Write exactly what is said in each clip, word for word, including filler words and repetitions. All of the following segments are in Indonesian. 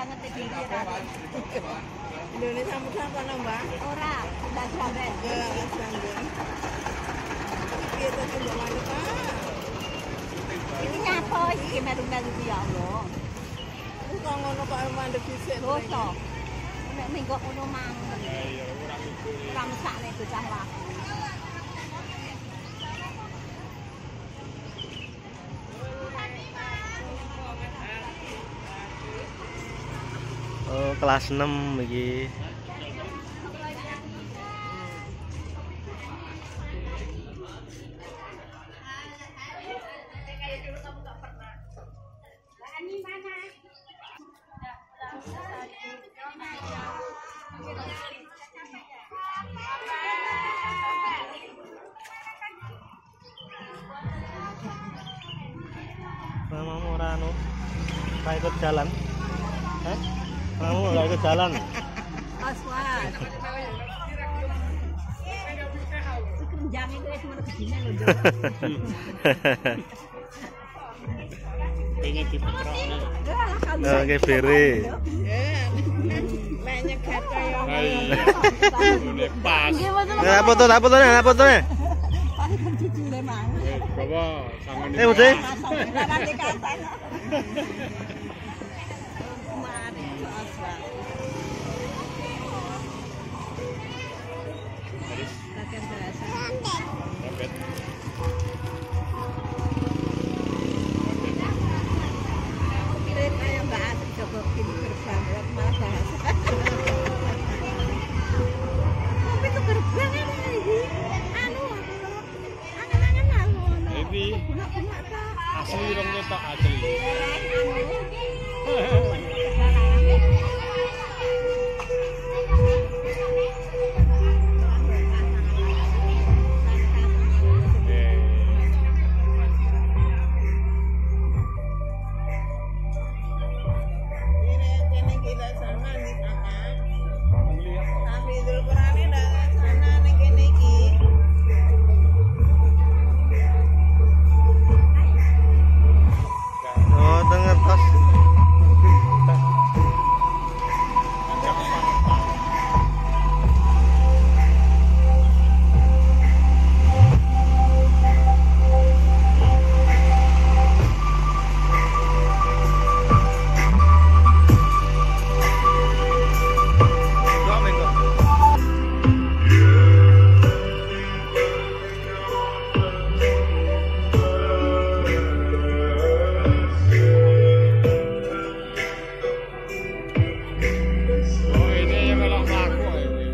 banget iki. Indonesia Muda kono, Mbak? Ora, ndak sampe. Ya, nggak sanggup. Iki to sing mbok mandek, Pak. Iki nyapa iki meru-meru ya Allah. Terus kok ngono kok mandek dhisik. Dosa. Nek minggu ngono mang. Ya ora mikir. Ora mesakne bocah laku. Oh, kelas enam iki. Mamamu ora anu, ora ikut jalan. Eh? Mamamu ora ikut jalan. Aswan. Kerenjang itu wis metu begini lho. Pengen dipekrokne. Nah, kayak bere. Nek nyegat kaya Iya. Ngene pas. Nah, foto, tak foto, tak foto. Jujule mang. Bawa sangon Eh, Budi. Nanti kapan? Mari Aswan. Latihan bahasa. Dapat. Kira kaya Mbak Ati coba bikin gerbang malah bahasa. Tapi itu gerbang apa ini? Anu aku angen-angen anu. Ini Guna-guna ta. asli rong ketok asli. kene kita sana nih, Kakak. Hafizul Quran ini ndak sana ning kene iki. Oh, denger tos. Dua minggu. Oh ini yang melok laku ini.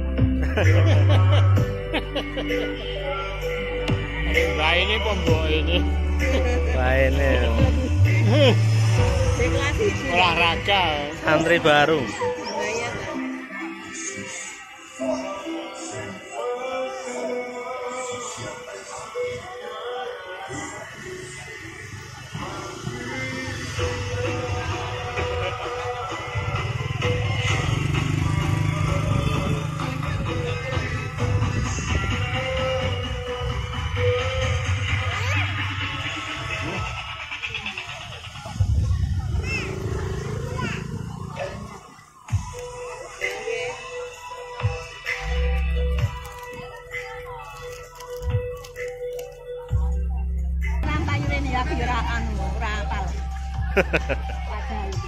Nah ini pembok ini Lainnya Sing kelas iki. olahraga. santri baru. Lah iya ta. Nampak yurene ya aku yo ora anu ora apal. Padahal iki.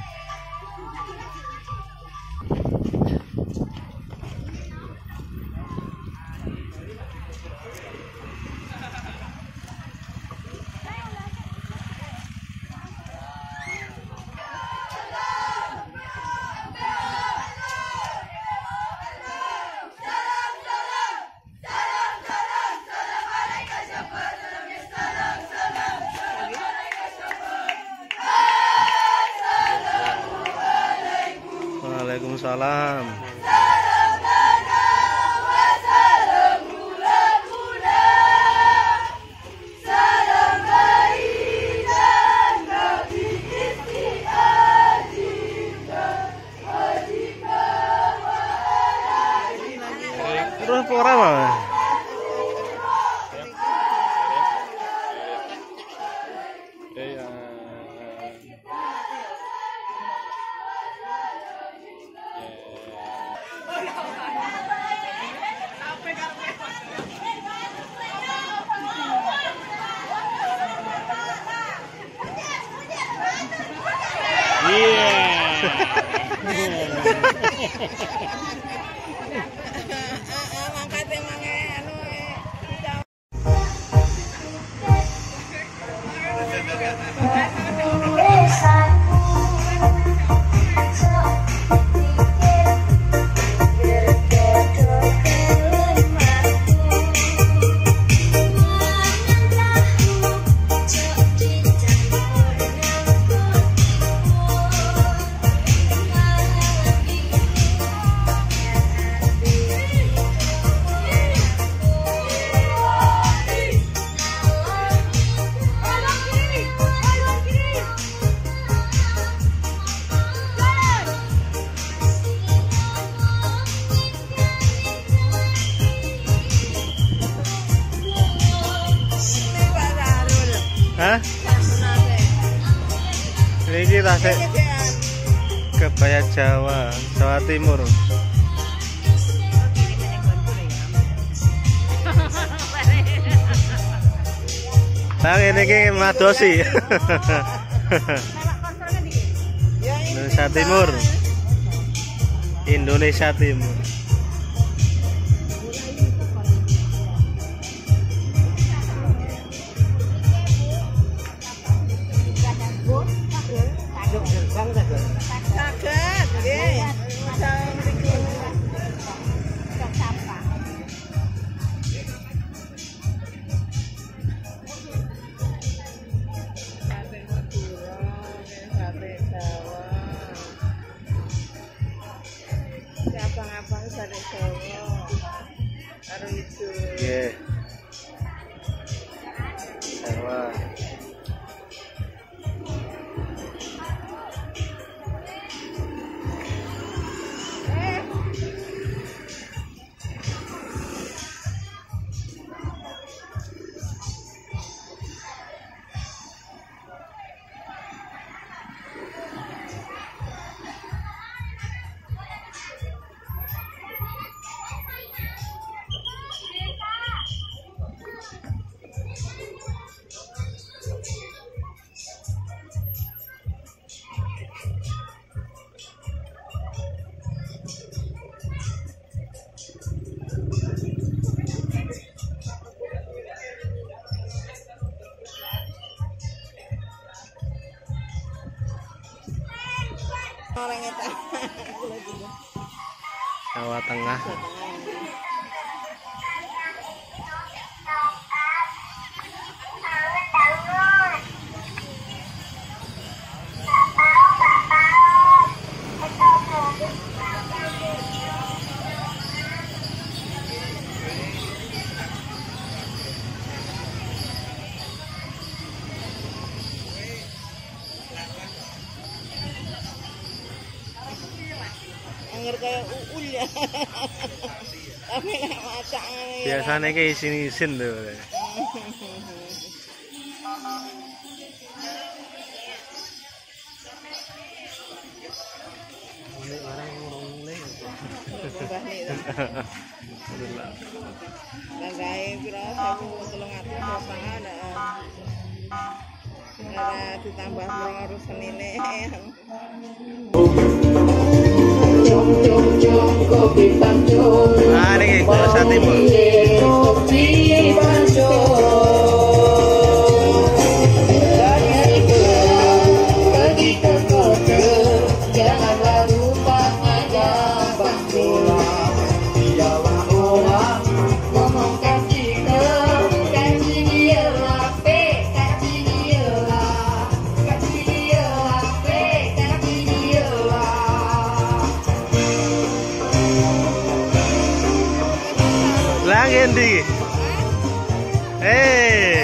Waalaikumsalam. Terus pora mah. Iya. Iya. Mangkat emang anu Hah? Ini tasik Kebaya Jawa, Jawa Timur. Nah ini ki madosi. Indonesia Timur. Indonesia Timur. Saged nggih. Modal mriki. Stok sampah. Sate Madura, sate Jawa. Abang-abang sate Jawa. Karo ijo. Nggih. Jawa. Orang eta. Jawa Tengah. Angger kaya uul ya. Tapi nek masak ngene ya. Biasanya kayak isin-isin tuh. Ini orang ngomong nih. Mbah nek. Langgae pira sewu telung atus pasangan. Ora ditambah urus senine. Nah, ini Indonesia Timur. Ngendi? Eh.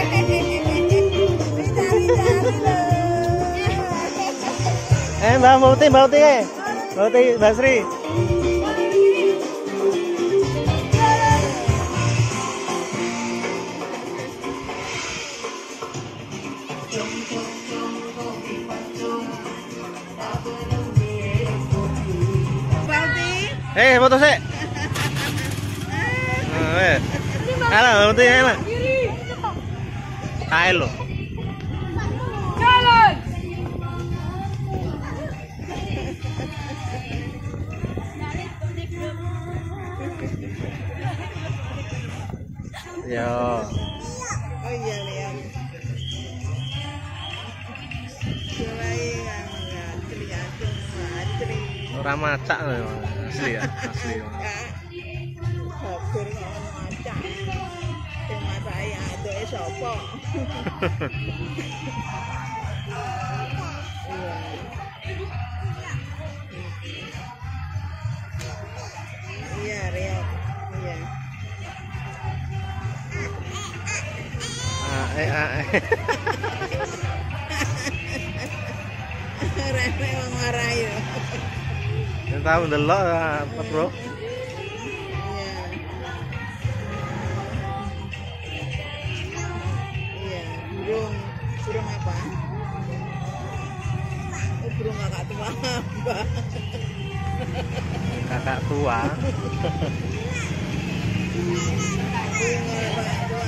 Eh, Mbak Muti, Mbak Muti, eh. Mbak Muti, Mbak Sri. Eh, foto sih. Eh. Halo, Mbak Muti, halo. Halo. Jalan. Ya. Oh iya lihat. Mulai kan ngantri aku ngantri. Orang macak loh, asli ya, asli. Bagus kalau macak. Yang macai ada sopo. Iya. Iya Riok. Iya. Ah, eh, ah, eh. Rene wong marai yo. Yang tahu delok apa, Bro? Iya. Iya, burung burung apa? Oh, burung kakak tua apa? Kakak tua. Burung kakak tua.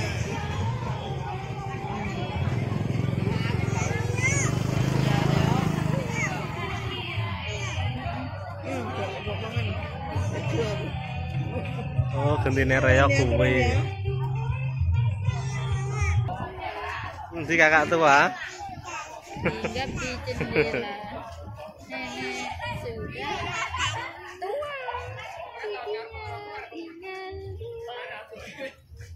Oh, gentine reok kuwi. Nanti kakak tua. Hinggap di jendela. Nenek sudah tua. Cucunya tinggal dua.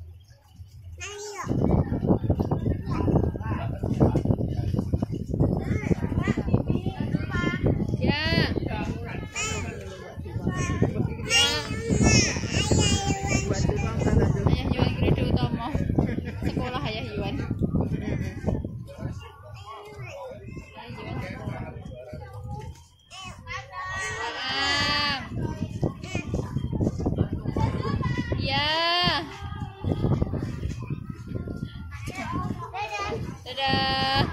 Ya. Ayah Yuan Gede Utomo. Sekolah Ayah Yuan. Ya. Dadah.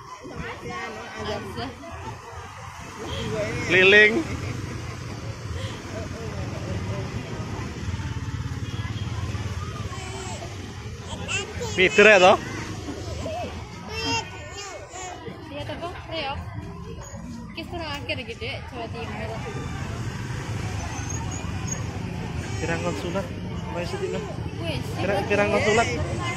Azza. Keliling. Mider ya toh? Dia tepung reok. Kisah akhir gede Jawa Timur. Pirang konsulat? Wis dina. Wis. Pirang pirang konsulat?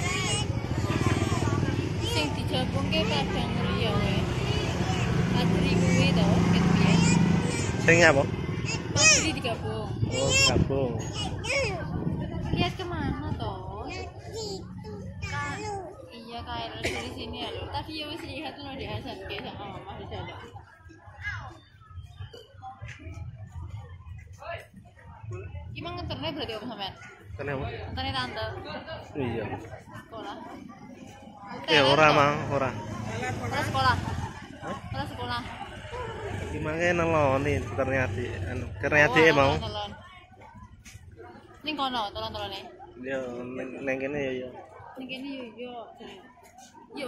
Sing dijabungke Padang Riau wae. Padri kuwi to, ket piye? Sing apa? Padri digabung. Oh, gabung. Lihat kemana toh? Ka- iya kayak dari sini ya lo. Tadi ya wis lihat lo di Hasan kayak sama mama di sana. Gimana nganternya berarti apa sampean? Kenapa? Nganternya tante Iya. sekolah. Eh, ora mah, ora. Ora sekolah. Ora sekolah. Gimana neloni ternyata anu, ternyata mau. Ning kono tolong-tolone. Ya neng neng kene ya ya. Ning kene yo yo. Yo.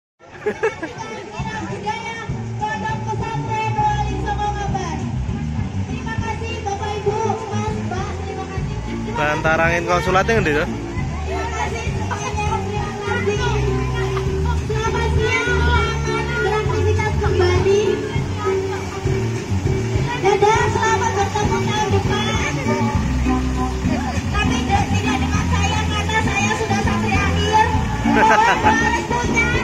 Pondok Pesantren Doaling Songo Ngabar. Terima kasih Bapak Ibu, Mas, Mbak, terima kasih. Bahan tarangin konsulatnya ngendi to? Terima kasih semuanya, terima kasih. Selamat siang, selamat beraktivitas kembali. Dadah, selamat bertemu tahun depan. Tapi tidak dengan saya karena saya sudah sampai akhir. Mohon maaf,